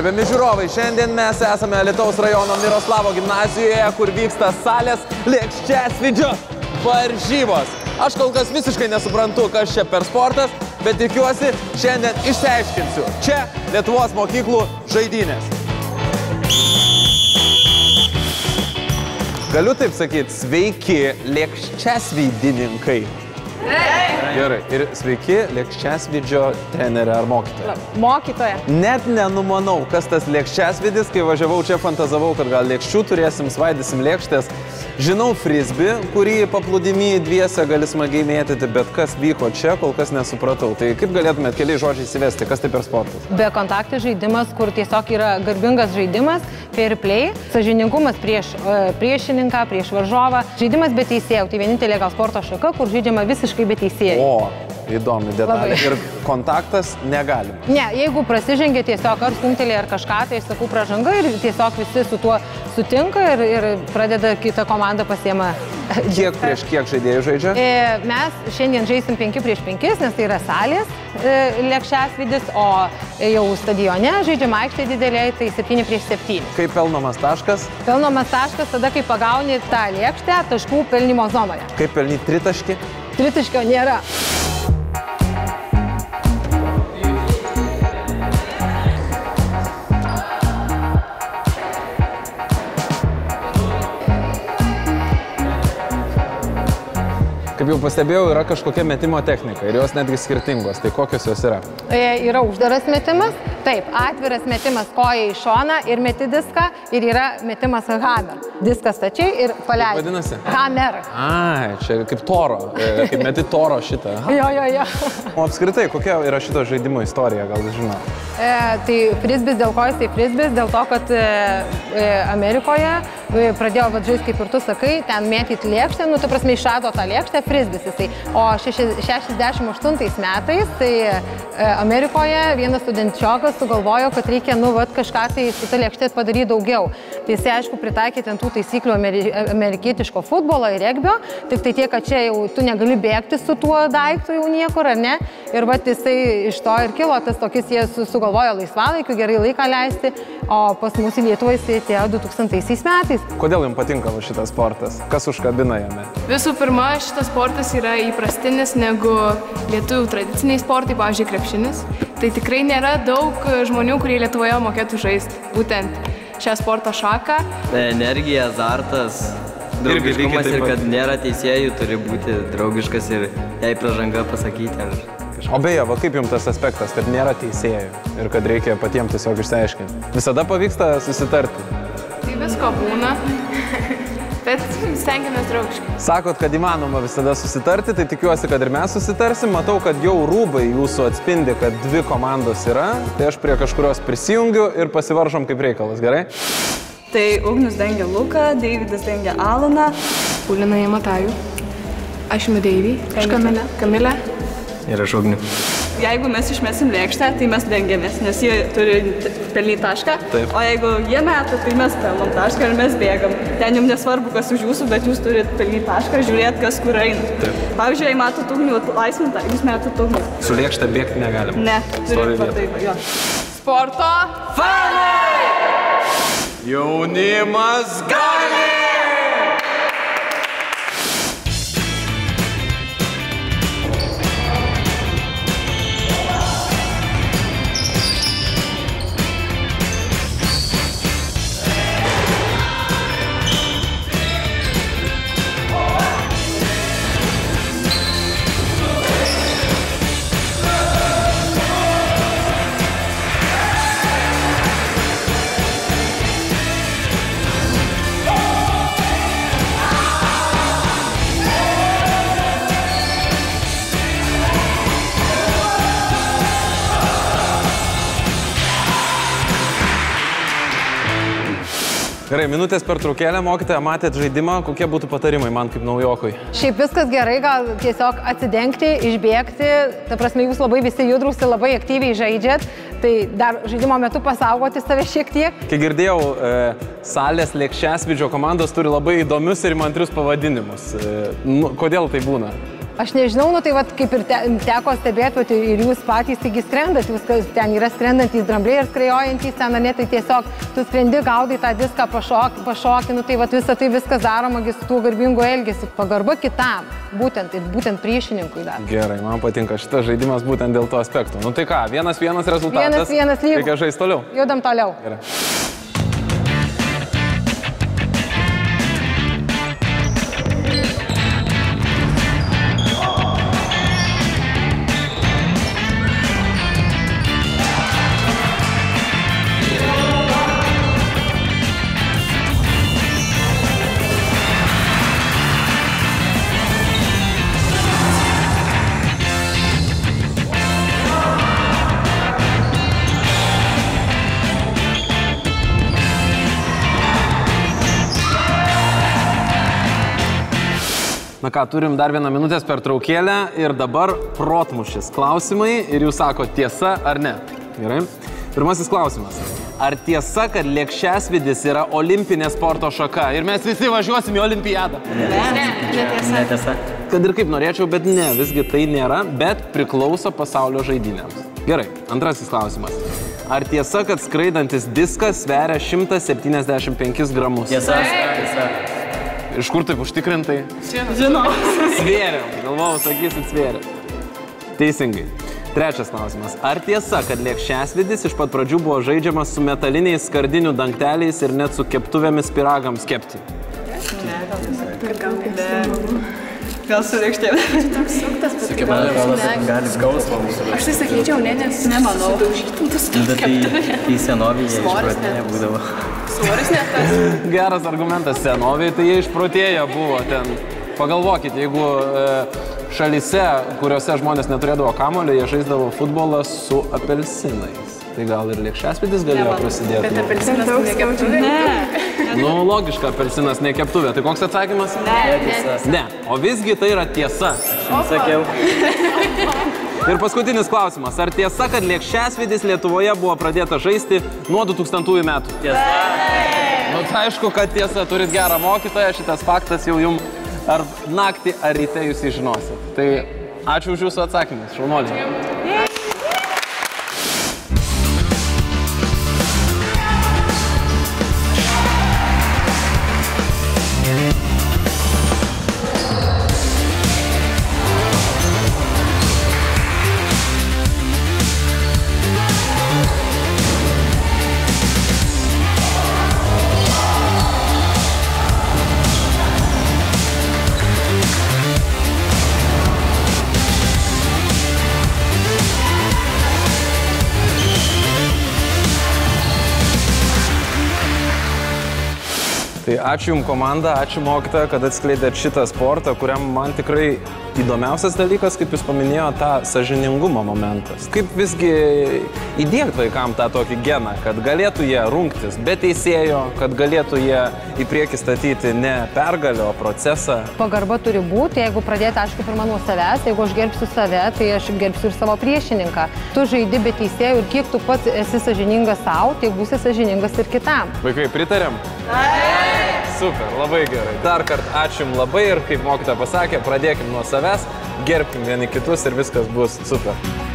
Gerbiami žiūrovai, šiandien mes esame Alytaus rajono Miroslavo gimnazijoje, kur vyksta salės lėkščiasvidžio varžybos. Aš kol kas visiškai nesuprantu, kas čia per sportas, bet tikiuosi šiandien išsiaiškinsiu. Čia Lietuvos mokyklų žaidynės. Galiu taip sakyti, sveiki lėkščiasvidininkai. Gerai, ir sveiki lėkščiasvidžio trenerė ar mokytoja? Mokytoja. Net nenumanau, kas tas lėkščiasvidis, kai važiavau čia fantazavau, kad gal lėkščių turėsim, svaidysim lėkštės. Žinau frisbį, kurį paplūdimy dviese gali smagiai mėtyti, bet kas vyko čia, kol kas nesupratau. Tai kaip galėtumėt keliais žodžiais įvesti, kas tai per sportas? Bekontaktis žaidimas, kur tiesiog yra garbingas žaidimas, fair play, sąžiningumas prieš priešininką, prieš varžovą. Žaidimas be teisėjų, tai vienintelė gal sporto šaka, kur žaidžiama visiškai be teisėjų. O, įdomi detalė. Ir kontaktas negalima. Ne, jeigu prasižengia tiesiog ar stumtelė ar kažką, tai aš sakau pražanga ir tiesiog visi su tuo sutinka ir pradeda kitą komandą pasiema. Kiek prieš kiek žaidėjų žaidžia? Mes šiandien žaisim 5 prieš 5, nes tai yra salės lėkščiasvidis, o jau stadione žaidžiama aikštė didelė, tai 7 prieš 7. Kaip pelnomas taškas? Pelnomas taškas tada, kai pagauni tą lėkštę taškų pelnimo zonoje. Kaip pelnyti tritaškį? Tritaškio nėra. Kaip jau pastebėjau, yra kažkokia metimo technika ir jos netgi skirtingos. Tai kokios jos yra? Yra uždaras metimas, taip, atviras metimas koja į šoną ir meti diską ir yra metimas hammer. Diskas stačiai ir paleidži. Kaip vadinasi? Hammer. Ai, čia kaip toro, kaip meti toro šitą. Jo. O apskritai, kokia yra šito žaidimo istorija, gal žinau? Tai frisbis, dėl ko jis tai frisbis? Dėl to, kad Amerikoje pradėjo žaisti, kaip ir tu sakai, ten mėtyti lėkštę, nu, ta prasme, išrado tą lėkštę, frisbis jisai. O 68 metais, tai Amerikoje vienas studentčiokas sugalvojo, kad reikia, nu, vat, kažką tai su ta lėkštė padaryti daugiau. Tai jisai, aišku, pritaikė ten tų taisyklių amerikietiško futbolo ir regbio, tik tai tiek, kad čia jau tu negali bėgti su tuo daiktu jau niekur, ar ne? Ir vat jisai iš to ir kilo tas tokis, jie sugalvojo laisvalaikiu, gerai laiką leisti, o pas mūsų Lietuvą jisai atėjo 2000 metais. Kodėl jums patinka šitas sportas? Kas užkabina jame? Visų pirma, šitas sportas yra įprastinis negu lietuvių tradiciniai sportai, pavyzdžiui, krepšinis. Tai tikrai nėra daug žmonių, kurie Lietuvoje mokėtų žaisti būtent šią sporto šaką. Energija, azartas, draugiškumas ir kad nėra teisėjų, turi būti draugiškas ir jai pražanga pasakyti. O beje, va kaip jums tas aspektas, kad nėra teisėjų ir kad reikia patiems tiesiog išsiaiškinti? Visada pavyksta susitarti? Tai visko būna, bet stengiamės draugiškai. Sakot, kad įmanoma visada susitarti, tai tikiuosi, kad ir mes susitarsim. Matau, kad jau rūbai jūsų atspindi, kad dvi komandos yra. Tai aš prie kažkurios prisijungiu ir pasivaržom kaip reikalas, gerai? Tai Ugnius dengia Luką, Deividas dengia Alaną. Paulina Matajų. Aš imu Deivį. Aš Kamilę. Ir aš Ugniu. Jeigu mes išmesim lėkštę, tai mes dengiamės, nes jie turi pelnyti tašką. Taip. O jeigu jie meta, tai mes pelnom tašką ir mes bėgam. Ten jums nesvarbu, kas už jūsų, bet jūs turite pelnyti tašką, žiūrėti, kas kur eina. Taip. Pavyzdžiui, jei matot Ugnių laisvintą, jūs metat Ugnių. Su lėkšte bėgti negalim. Ne, turit taip, jo. Sporto fanai! Jaunimas gali! Gerai, minutės pertraukėlę, mokytoja, matėt žaidimą, kokie būtų patarimai man kaip naujokui? Šiaip viskas gerai, gal tiesiog atsidengti, išbėgti, ta prasme, jūs labai visi judrūs ir labai aktyviai žaidžiat, tai dar žaidimo metu pasaugoti save šiek tiek. Kai girdėjau, salės lėkščiasvidžio komandos turi labai įdomius ir įmantrius pavadinimus. Kodėl tai būna? Aš nežinau, nu tai vat, kaip ir teko stebėti, ir jūs patys taigi skrendat, jūs ten yra skrendantys drambliai ir skrajojantys ten, ne, tai tiesiog tu skrendi, gaudai tą diską, pašoki, nu tai vat viskas daroma su tų garbingų elgesių. Pagarba kitam, būtent priešininkui dar. Gerai, man patinka šitas žaidimas būtent dėl to aspektų. Nu tai ką, 1-1 rezultatas. 1-1 lygu. Reikia žaisti toliau. Judam toliau. Gerai. Na ką, turim dar 1 minutės pertraukėlę ir dabar protmušis klausimai ir jūs sako tiesa ar ne. Gerai. Pirmasis klausimas. Ar tiesa, kad lėkščiasvidis yra olimpinė sporto šaka ir mes visi važiuosim į olimpiadą? Netiesa. Kad ir kaip norėčiau, bet ne, visgi tai nėra, bet priklauso pasaulio žaidynėms. Gerai, antrasis klausimas. Ar tiesa, kad skraidantis diskas sveria 175 gramus? Tiesa. Iš kur taip užtikrintai? Žinau. Svėriam. Galvojau, sakysit svėriam. Teisingai. Trečias klausimas. Ar tiesa, kad lėkščiasvidis iš pat pradžių buvo žaidžiamas su metaliniais skardinių dangteliais ir net su keptuvėmis pyragams kepti? Gal su lėkštėm. Sakai, man atrodo, kad gali skausmą mūsų. Aš tai sakyčiau, nes Nemanau. Bet tai senovėje išpratėję būdavo. svoris net tas. Geras argumentas senovėje, tai jie išprotėję buvo ten. Pagalvokit, jeigu šalyse, kuriuose žmonės neturėdavo kamulio, jie žaisdavo futbolą su apelsinais. Tai gal ir lėkščiasvidis galėjo prasidėti. Bet apelsinas nekeptuvė? Ne. Nu, logiška, apelsinas nekeptuvė. Tai koks atsakymas? Ne. O visgi tai yra tiesa. Sakiau. Ir paskutinis klausimas. Ar tiesa, kad lėkščiasvidis Lietuvoje buvo pradėta žaisti nuo 2000 metų? Tiesa. Nu, tai aišku, kad tiesa. Turit gerą mokytoją. Šitas faktas jau jums ar naktį, ar ryte jūs žinosit. Tai ačiū už jūsų atsakymus. Šaunuoliai. Tai ačiū Jums komanda, ačiū mokytoja, kad atskleidėt šitą sportą, kuriam man tikrai įdomiausias dalykas, kaip Jūs paminėjote, tą sąžiningumo momentas. Kaip visgi įdiegti vaikam tą tokį geną, kad galėtų jie rungtis be teisėjo, kad galėtų jie į priekį statyti ne pergalę, o procesą. Pagarba turi būti, jeigu pradėti, aišku, pirma nuo savęs, jeigu aš gerbsiu save, tai aš gerbsiu ir savo priešininką. Tu žaidi be teisėjų ir kiek tu pats esi sąžiningas savo, tiek būsi sąžiningas ir kitam. Vaikai, pritarėm? Super, labai gerai. Dar kartą ačiū Jums labai ir kaip mokytoja pasakė, pradėkim nuo savęs, gerbkim vieni kitus ir viskas bus super.